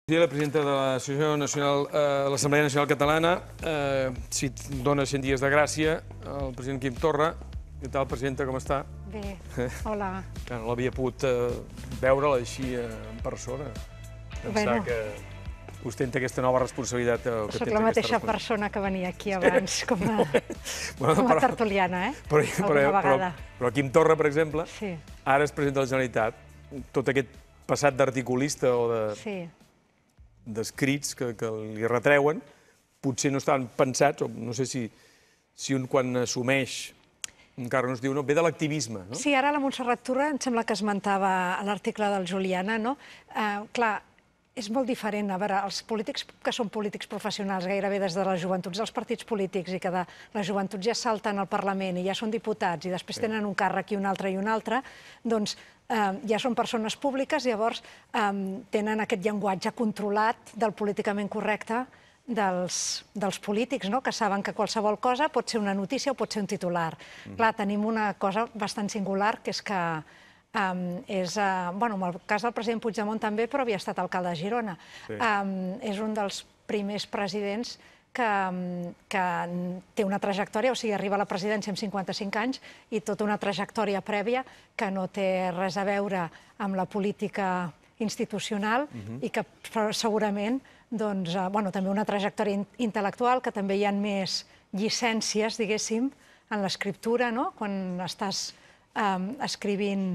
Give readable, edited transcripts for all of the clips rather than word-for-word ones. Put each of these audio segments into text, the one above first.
La presidenta de l'Associació Nacional, l'Assemblea Nacional Catalana, si dona 100 dies de gràcia, el president Quim Torra. Què tal, presidenta, com està? Bé, hola. No l'havia pogut veure-la així en persona. Pensar que ostenta aquesta nova responsabilitat. Soc la mateixa persona que venia aquí abans, com a tertuliana, alguna vegada. Però Quim Torra, per exemple, Sí. ara és president de la Generalitat. Tot aquest passat d'articulista o d'escrits que li retreuen, potser no estaven pensats, o no sé si un quan assumeix, encara no es diu, ve de l'activisme, no? Sí, ara la Montserrat Tura em sembla que esmentava a l'article del Juliana, no? Clar, és molt diferent. A veure, els polítics que són polítics professionals, gairebé des de les joventuts dels partits polítics, i que de les joventuts ja salten al Parlament i ja són diputats i després tenen un càrrec i un altre, doncs ja són persones públiques, llavors tenen aquest llenguatge controlat del políticament correcte dels polítics, que saben que qualsevol cosa pot ser una notícia o pot ser un titular. Clar, tenim una cosa bastant singular, que és que és, en el cas del president Puigdemont també, però havia estat alcalde de Girona. És un dels primers presidents que té una trajectòria, o sigui, arriba a la presidència amb 55 anys i tota una trajectòria prèvia que no té res a veure amb la política institucional i que segurament, doncs, també una trajectòria intel·lectual, que també hi ha més llicències, diguéssim, en l'escriptura, quan estàs escrivint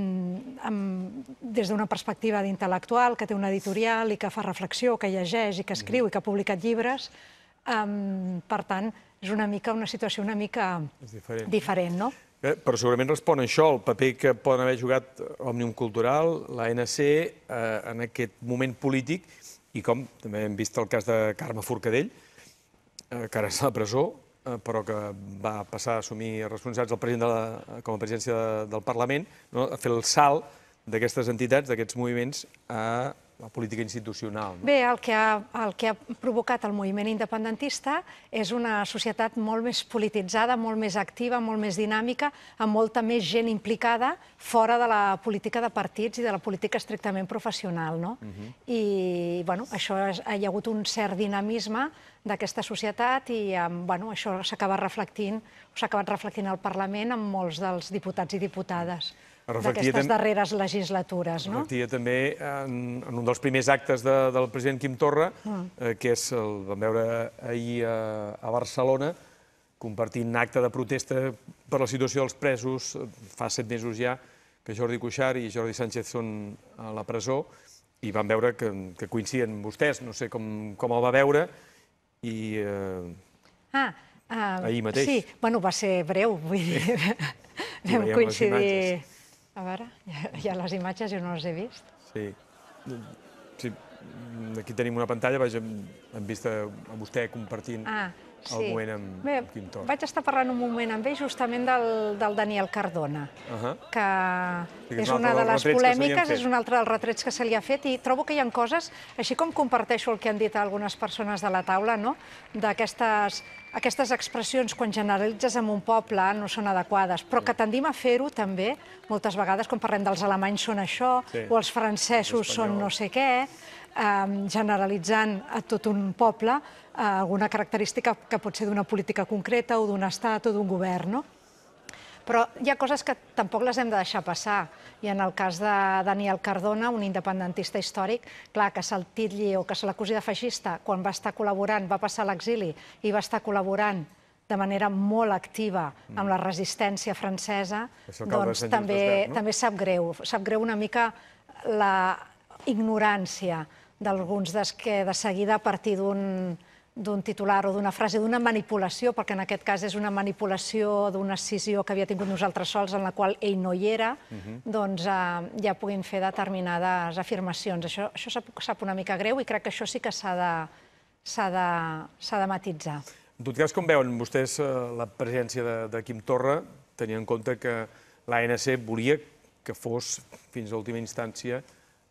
des d'una perspectiva d'intel·lectual, que té una editorial i que fa reflexió, que llegeix i que escriu i que ha publicat llibres. Per tant, és una situació una mica diferent, no? Però segurament respon a això, el paper que poden haver jugat Òmnium Cultural, l'ANC, en aquest moment polític, i com també hem vist el cas de Carme Forcadell, que ara és a la presó, però que va passar a assumir responsabilitats com a presidència del Parlament, a fer el salt d'aquestes entitats, d'aquests moviments, a la política institucional. Bé, el que ha provocat el moviment independentista és una societat molt més polititzada, molt més activa, molt més dinàmica, amb molta més gent implicada fora de la política de partits i de la política estrictament professional. I això hi ha hagut un cert dinamisme d'aquesta societat i això s'ha acabat reflectint al Parlament amb molts dels diputats i diputades d'aquestes darreres legislatures. Reflectia també en un dels primers actes del president Quim Torra, que el vam veure ahir a Barcelona, compartint acte de protesta per la situació dels presos. Fa 7 mesos ja que Jordi Cuixart i Jordi Sánchez són a la presó i vam veure que coincidien vostès. No sé com el va veure. Ahir mateix. Sí, va ser breu, vull dir, vam coincidir. A veure, hi ha les imatges, jo no les he vist. Sí, aquí tenim una pantalla, hem vist a vostè compartint el moment amb Quim Torra. Vaig estar parlant un moment amb ell justament del Daniel Cardona, que és una de les polèmiques, és un altre dels retrets que se li ha fet, i trobo que hi ha coses, així com comparteixo el que han dit algunes persones de la taula, d'aquestes expressions quan generalitzes en un poble no són adequades, però que tendim a fer-ho també moltes vegades quan parlem dels alemanys són això, o els francesos són no sé què, generalitzant a tot un poble alguna característica que pot ser d'una política concreta o d'un estat o d'un govern. Però hi ha coses que tampoc les hem de deixar passar. I en el cas de Daniel Cardona, un independentista històric, clar, que se'l titlli o que se l'acusi de feixista quan va estar col·laborant, va passar a l'exili i va estar col·laborant de manera molt activa amb la resistència francesa, doncs també sap greu. Sap greu una mica la ignorància d'alguns que de seguida a partir d'un titular o d'una frase, d'una manipulació, perquè en aquest cas és una manipulació d'una escissió que havia tingut nosaltres sols, en la qual ell no hi era, doncs ja puguin fer determinades afirmacions. Això sap una mica greu i crec que això sí que s'ha de matitzar. En tot cas, com veuen vostès la presència de Quim Torra, tenint en compte que l'ANC volia que fos, fins a última instància,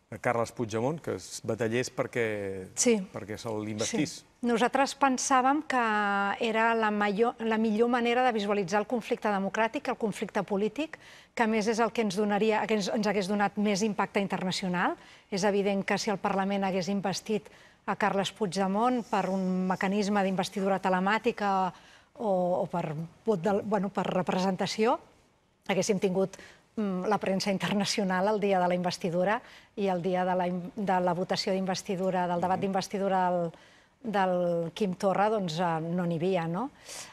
Carles Puigdemont, que es batallés perquè se l'investís. Nosaltres pensàvem que era la millor manera de visualitzar el conflicte democràtic, el conflicte polític, que a més és el que ens hagués donat més impacte internacional. És evident que si el Parlament hagués investit a Carles Puigdemont per un mecanisme d'investidura telemàtica o per representació, haguéssim tingut la premsa internacional el dia de la investidura i el dia de la votació d'investidura, del debat d'investidura del Quim Torra, doncs no n'hi havia, no?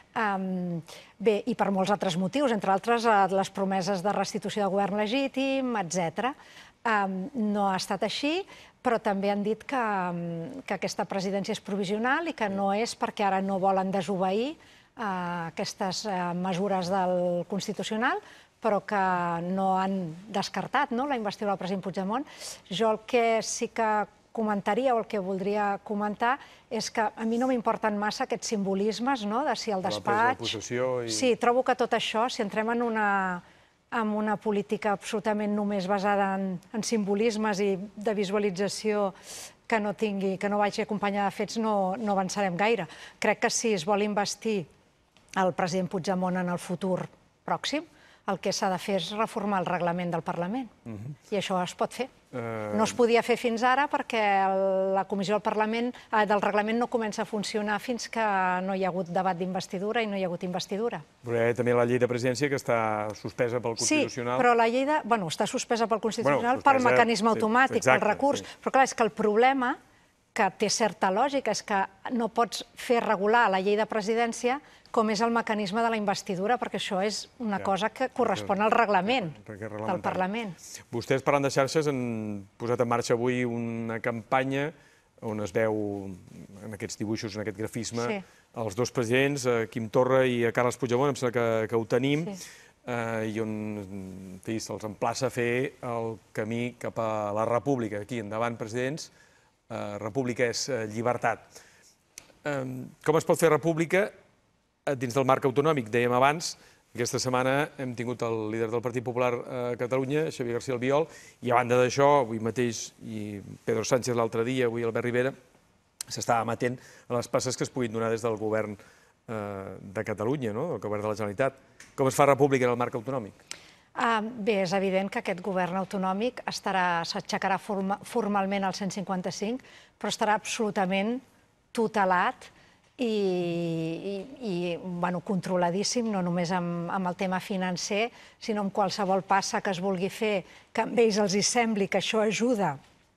Bé, i per molts altres motius, entre altres les promeses de restitució de govern legítim, etc. No ha estat així, però també han dit que aquesta presidència és provisional i que no és perquè ara no volen desobeir aquestes mesures del Constitucional, però que no han descartat la investidura del president Puigdemont. Jo el que sí que comentaria o el que voldria comentar és que a mi no m'importen massa aquests simbolismes de si el despatx... Sí, trobo que tot això, si entrem en una política absolutament només basada en simbolismes i de visualització que no vagi acompanyada de fets, no avançarem gaire. Crec que si es vol investir el president Puigdemont en el futur pròxim, el que s'ha de fer és reformar el reglament del Parlament. I això es pot fer. No es podia fer fins ara perquè la comissió del reglament no comença a funcionar fins que no hi ha hagut debat d'investidura i no hi ha hagut investidura. Però hi ha també la llei de presidència que està suspesa pel Constitucional. Sí, però la llei està suspesa pel Constitucional pel mecanisme automàtic, pel recurs. Però clar, és que el problema, que té certa lògica, és que no pots fer regular la llei de presidència com és el mecanisme de la investidura, perquè això és una cosa que correspon al reglament del Parlament. Vostès, parlant de xarxes, han posat en marxa avui una campanya on es veu, en aquests dibuixos, en aquest grafisme, els dos presidents, Quim Torra i Carles Puigdemont, em sembla que ho tenim, i on se'ls emplaça a fer el camí cap a la república. Aquí, endavant, presidents, república és llibertat. Com es pot fer república dins del marc autonòmic? Dèiem abans, aquesta setmana hem tingut el líder del Partit Popular a Catalunya, Xavier García Albiol, i a banda d'això, avui mateix, i Pedro Sánchez l'altre dia, avui Albert Rivera, s'estava amatent a les passes que es puguin donar des del govern de Catalunya, del govern de la Generalitat. Com es fa república en el marc autonòmic? Bé, és evident que aquest govern autonòmic s'aixecarà formalment al 155, però estarà absolutament tutelat i controladíssim, no només amb el tema financer, sinó amb qualsevol passa que es vulgui fer, que a ells els sembli que això ajuda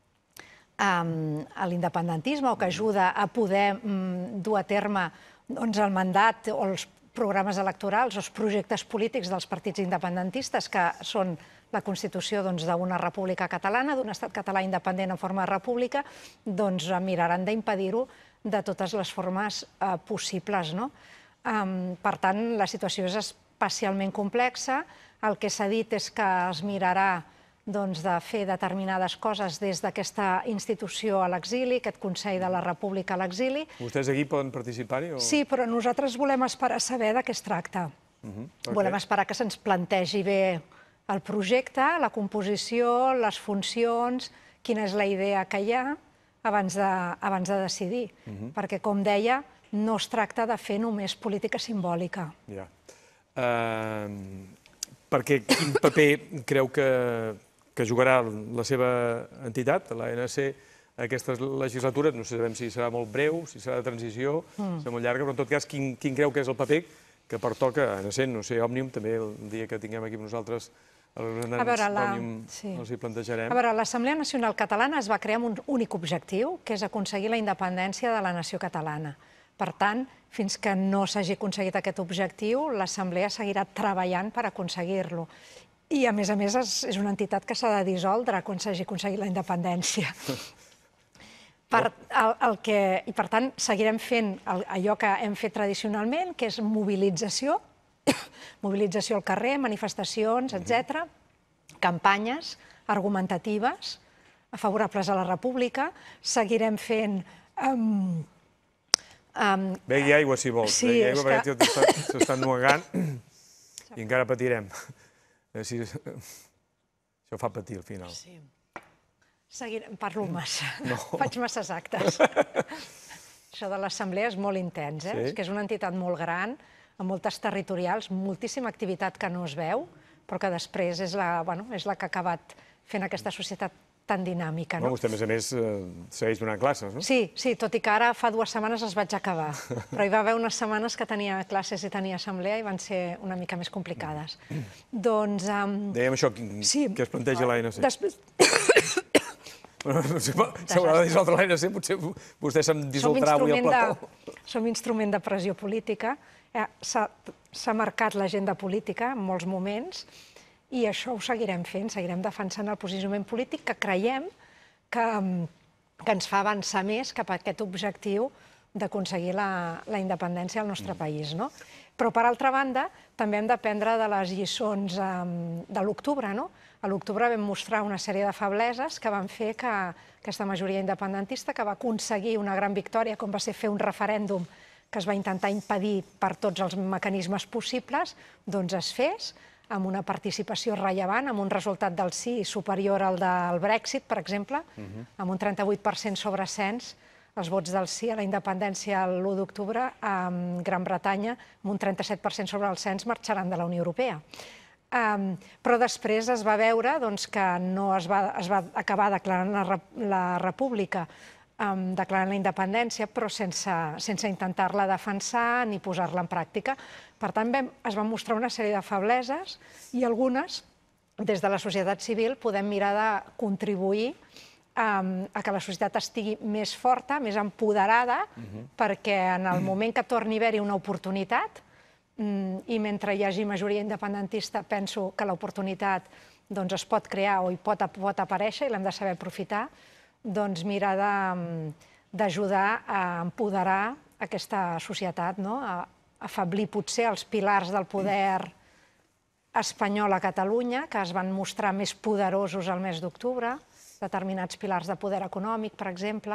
a l'independentisme o que ajuda a poder dur a terme el mandat o els programes electorals o els projectes polítics dels partits independentistes, que són la constitució d'una república catalana, d'un estat català independent en forma de república, doncs miraran d'impedir-ho de totes les formes possibles. Per tant, la situació és especialment complexa. El que s'ha dit és que es mirarà de fer determinades coses des d'aquesta institució a l'exili, aquest Consell de la República a l'exili. Vostès aquí poden participar-hi? Sí, però nosaltres volem esperar a saber de què es tracta. Volem esperar que se'ns plantegi bé el projecte, la composició, les funcions, quina és la idea que hi ha, abans de decidir. Perquè, com deia, no es tracta de fer només política simbòlica. Perquè quin paper creu que jugarà la seva entitat, l'ANC, aquesta legislatura? No sabem si serà molt breu, si serà de transició, si serà molt llarga, però en tot cas, quin creu que és el paper que pertoca a ANC, no sé, Òmnium, també el dia que tinguem aquí amb nosaltres els representants d'Òmnium els hi plantejarem. A veure, l'Assemblea Nacional Catalana es va crear amb un únic objectiu, que és aconseguir la independència de la nació catalana. Per tant, fins que no s'hagi aconseguit aquest objectiu, l'Assemblea seguirà treballant per aconseguir-lo. I, a més, és una entitat que s'ha de dissoldre quan s'hagi aconseguit la independència. I, per tant, seguirem fent allò que hem fet tradicionalment, que és mobilització, mobilització al carrer, manifestacions, etc., campanyes argumentatives favorables a la república. Seguirem fent... Begui aigua, si vols. Begui aigua, perquè s'estan nuegant i encara patirem. Això fa patir, al final. Parlo massa, faig masses actes. Això de l'assemblea és molt intens, és que és una entitat molt gran, amb moltes territorials, moltíssima activitat que no es veu, però que després és la que ha acabat fent aquesta societat tan dinàmica. Vostè, a més, segueix donant classes, no? Sí, tot i que ara fa 2 setmanes els vaig acabar, però hi va haver unes setmanes que tenia classes i tenia assemblea i van ser una mica més complicades. Doncs... Dèiem això, què es planteja l'ANC? S'haurà de dissoldre l'ANC, potser vostè se'm dissoldrà avui al plató. Som instrument de pressió política, s'ha marcat l'agenda política en molts moments i això ho seguirem fent, seguirem defensant el posicionament polític que creiem que ens fa avançar més cap a aquest objectiu d'aconseguir la independència al nostre país. Però, per altra banda, també hem d'aprendre de les lliçons de l'octubre. A l'octubre vam mostrar una sèrie de febleses que van fer que aquesta majoria independentista, que va aconseguir una gran victòria, com va ser fer un referèndum que es va intentar impedir per tots els mecanismes possibles, doncs es fes, amb una participació rellevant, amb un resultat del sí superior al del Brexit, per exemple, amb un 38% sobre cens, els vots del sí a la independència l'1 d'octubre, a Gran Bretanya, amb un 37% sobre el cens, marxaran de la Unió Europea. Però després es va veure que no es va acabar declarant la república, declarant la independència, però sense intentar-la defensar ni posar-la en pràctica. Per tant, es van mostrar una sèrie de febleses i algunes, des de la societat civil, podem mirar de contribuir a que la societat estigui més forta, més empoderada, perquè en el moment que torni a haver-hi una oportunitat, i mentre hi hagi majoria independentista, penso que l'oportunitat es pot crear o hi pot aparèixer i l'hem de saber aprofitar, doncs mirar d'ajudar a empoderar aquesta societat, a afeblir potser els pilars del poder espanyol a Catalunya, que es van mostrar més poderosos el mes d'octubre, determinats pilars de poder econòmic, per exemple,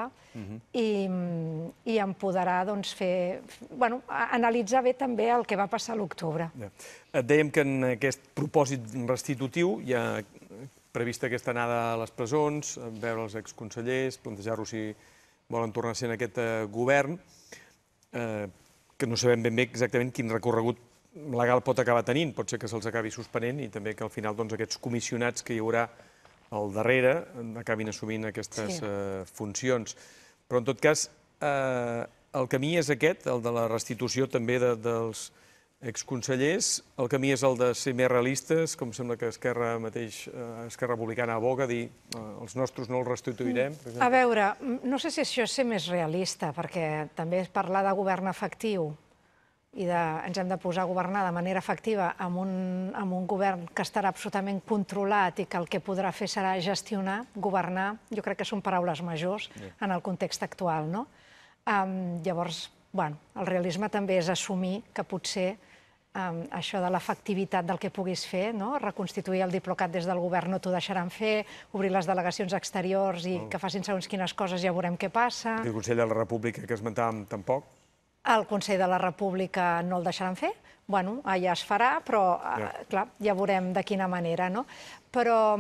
i empoderar, analitzar bé també el que va passar a l'octubre. Dèiem que en aquest propòsit restitutiu hi ha prevista aquesta anada a les presons, veure els exconsellers, plantejar-los si volen tornar a ser en aquest govern, que no sabem ben bé exactament quin recorregut legal pot acabar tenint, pot ser que se'ls acabi suspenent i també que al final aquests comissionats que hi haurà al darrere acabin assumint aquestes funcions. Però, en tot cas, el camí és aquest, el de la restitució també dels exconsellers. El camí és el de ser més realistes, com sembla que Esquerra Republicana aboga, dir els nostres no els restituirem. A veure, no sé si això és ser més realista, perquè també és parlar de govern efectiu i ens hem de posar a governar de manera efectiva amb un govern que estarà absolutament controlat i que el que podrà fer serà gestionar, governar, jo crec que són paraules majors en el context actual. Llavors, el realisme també és assumir que potser això de l'efectivitat del que puguis fer, reconstituir el Diplocat des del govern no t'ho deixaran fer, obrir les delegacions exteriors i que facin segons quines coses, ja veurem què passa. El Consell de la República, que esmentàvem, tampoc? El Consell de la República no el deixaran fer, allà es farà, però clar, ja veurem de quina manera. Però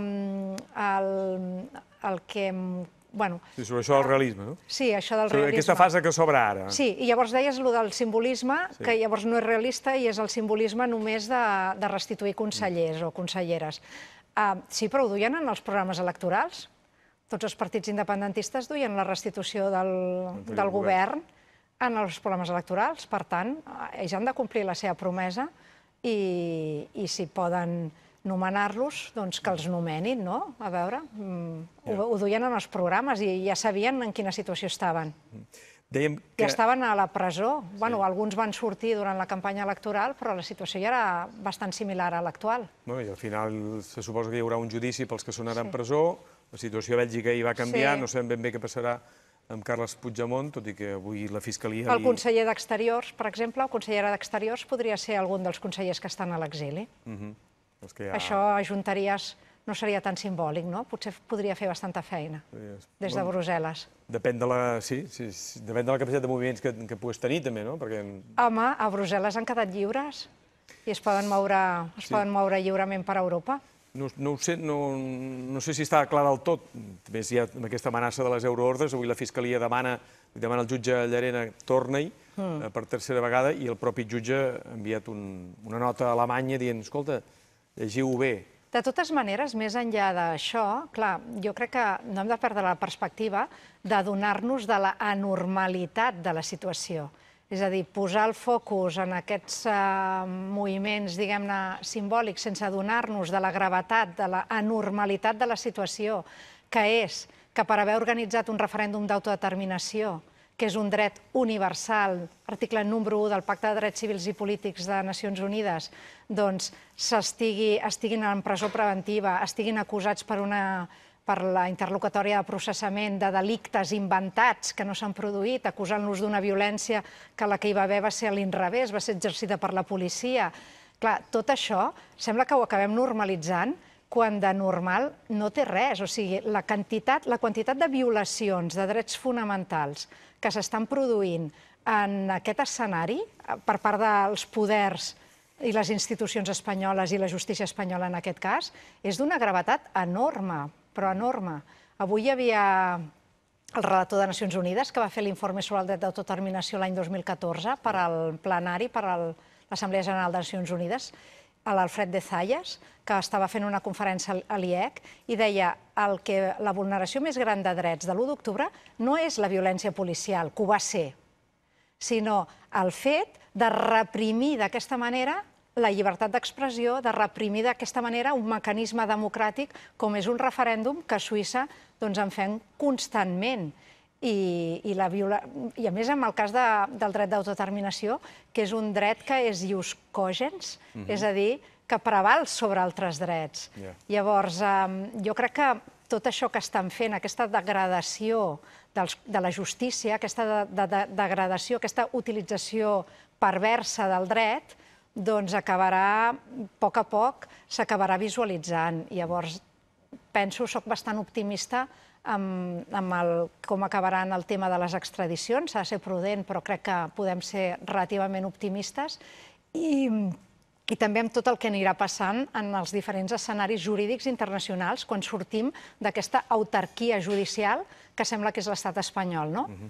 el que... Sí, sobre això del realisme, no? Sí, això del realisme. Sobre aquesta fase que s'obre ara. Sí, i llavors deies allò del simbolisme, que llavors no és realista i és el simbolisme només de restituir consellers o conselleres. Sí, però ho duien en els programes electorals. Tots els partits independentistes duien la restitució del govern en els programes electorals. Per tant, ells han de complir la seva promesa i si poden nomenar-los, doncs que els nomenin, no? A veure, ho duien en els programes i ja sabien en quina situació estaven. Ja estaven a la presó. Alguns van sortir durant la campanya electoral, però la situació ja era bastant similar a l'actual. I al final se suposa que hi haurà un judici pels que sonaran presó. La situació a Bèlgica hi va canviar, no sabem ben bé què passarà amb Carles Puigdemont, tot i que avui la Fiscalia... El conseller d'Exteriors, per exemple, o consellera d'Exteriors, podria ser algun dels consellers que estan a l'exili. Això a junteries no seria tan simbòlic, no? Potser podria fer bastanta feina des de Brussel·les. Depèn de la capacitat de moviments que puguis tenir, també, no? Home, a Brussel·les han quedat lliures i es poden moure lliurement per Europa. No sé si està clar del tot. A més, hi ha aquesta amenaça de les euroordres. Avui la Fiscalia demana al jutge Llarena torna-hi per tercera vegada i el propi jutge ha enviat una nota a Alemanya dient, escolta, llegiu-ho bé. De totes maneres, més enllà d'això, clar, jo crec que no hem de perdre la perspectiva d'adonar-nos de la anormalitat de la situació. És a dir, posar el focus en aquests moviments, diguem-ne, simbòlics, sense adonar-nos de la gravetat, de la anormalitat de la situació, que és que per haver organitzat un referèndum d'autodeterminació, que és un dret universal, article número 1 del Pacte de Drets Civils i Polítics de Nacions Unides, doncs estiguin en presó preventiva, estiguin acusats per la interlocutòria de processament de delictes inventats que no s'han produït, acusant-los d'una violència que la que hi va haver va ser a l'inrevés, va ser exercida per la policia. Clar, tot això sembla que ho acabem normalitzant quan de normal no té res. O sigui, la quantitat de violacions de drets fonamentals que s'estan produint en aquest escenari per part dels poders i les institucions espanyoles i la justícia espanyola en aquest cas, és d'una gravetat enorme, però enorme. Avui hi havia el relator de Nacions Unides que va fer l'informe sobre el dret d'autodeterminació l'any 2014 per al plenari, per a l'Assemblea General de Nacions Unides, l'Alfred de Zayas, que estava fent una conferència a l'IEC, i deia que la vulneració més gran de drets de l'1 d'octubre no és la violència policial, que ho va ser, sinó el fet de reprimir d'aquesta manera la llibertat d'expressió, de reprimir d'aquesta manera un mecanisme democràtic com és un referèndum que a Suïssa en fem constantment. I a més, en el cas del dret d'autodeterminació, que és un dret que és ius cogens, és a dir, que preval sobre altres drets. Llavors, jo crec que tot això que estan fent, aquesta degradació de la justícia, aquesta degradació, aquesta utilització perversa del dret, doncs acabarà, a poc, s'acabarà visualitzant. Llavors, penso, soc bastant optimista amb com acabaran el tema de les extradicions. S'ha de ser prudent, però crec que podem ser relativament optimistes. I també amb tot el que anirà passant en els diferents escenaris jurídics internacionals quan sortim d'aquesta autarquia judicial que sembla que és l'estat espanyol,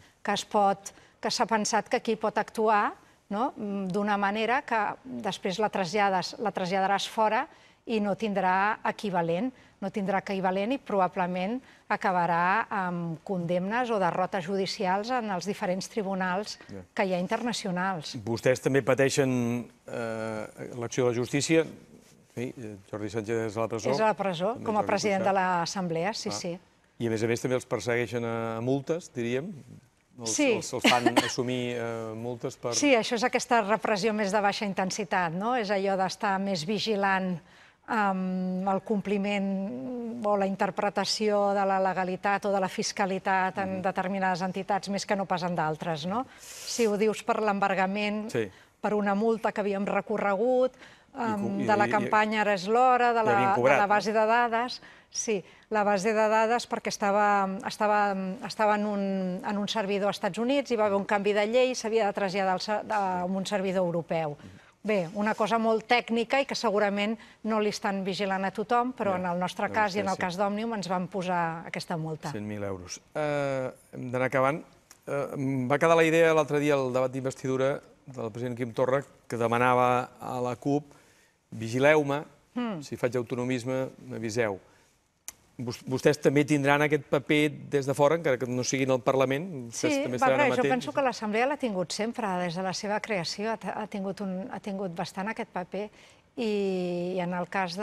que s'ha pensat que aquí pot actuar d'una manera que després la traslladaràs fora i no tindrà equivalent. No tindrà equivalent i probablement acabarà amb condemnes o derrotes judicials en els diferents tribunals que hi ha internacionals. Vostès també pateixen l'acció de la justícia. Jordi Sánchez és a la presó. És a la presó, com a president de l'Assemblea, sí. I a més també els persegueixen a multes, diríem? Sí. Els fan assumir multes per... Sí, això és aquesta repressió més de baixa intensitat, no? És allò d'estar més vigilant amb el compliment o la interpretació de la legalitat o de la fiscalitat en determinades entitats més que no pas en d'altres, no? Si ho dius per l'embargament, per una multa que havíem recorregut, de la campanya Ara és l'hora, de la base de dades... Sí, la base de dades perquè estava en un servidor als Estats Units, hi va haver un canvi de llei, s'havia de traslladar a un servidor europeu. Bé, una cosa molt tècnica i que segurament no li estan vigilant a tothom, però en el nostre cas i en el cas d'Òmnium ens van posar aquesta multa. 100.000 euros. Hem d'anar acabant. Va quedar la idea l'altre dia al debat d'investidura del president Quim Torra, que demanava a la CUP: vigileu-me, si faig autonomisme, m'aviseu. Vostès també tindran aquest paper des de fora, encara que no siguin al Parlament? Sí, jo penso que l'Assemblea l'ha tingut sempre, des de la seva creació ha tingut bastant aquest paper. I en el cas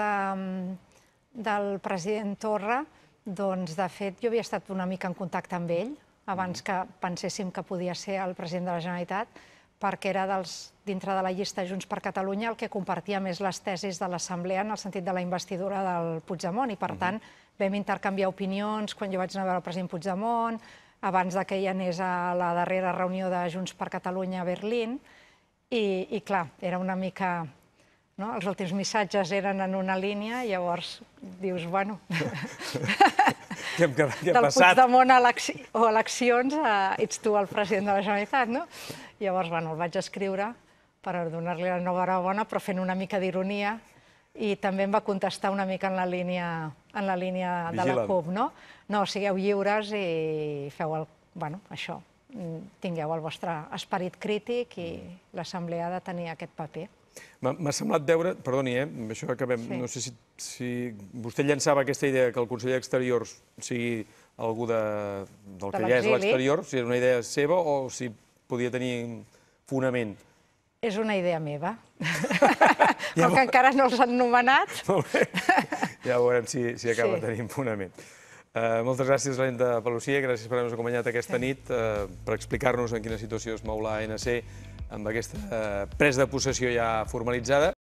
del president Torra, doncs, de fet, jo havia estat una mica en contacte amb ell, abans que penséssim que podia ser el president de la Generalitat, perquè era dintre de la llista Junts per Catalunya el que compartia més les tesis de l'Assemblea en el sentit de la investidura del Puigdemont, i per tant vam intercanviar opinions quan jo vaig anar a veure el president Puigdemont, abans que ell anés a la darrera reunió de Junts per Catalunya a Berlín, i clar, era una mica... Els últims missatges eren en una línia, i llavors dius, bueno... Del Puigdemont o eleccions, ets tu el president de la Generalitat, no? Llavors, bueno, el vaig escriure per donar-li la enhorabona, però fent una mica d'ironia, i també em va contestar una mica en la línia de la CUP, no? No, sigueu lliures i feu això, tingueu el vostre esperit crític i l'Assemblea ha de tenir aquest paper. M'ha semblat veure, perdoni, amb això acabem, no sé si vostè llançava aquesta idea que el conseller d'Exteriors sigui algú del que ja és a l'exterior, si era una idea seva o si podia tenir fonament. És una idea meva, com que encara no els han nomenat. Molt bé, ja veurem si acaba tenint fonament. Moltes gràcies, Valenta Palucia, gràcies per haver-nos acompanyat aquesta nit, per explicar-nos en quina situació es mou l'ANC amb aquesta presa de possessió ja formalitzada.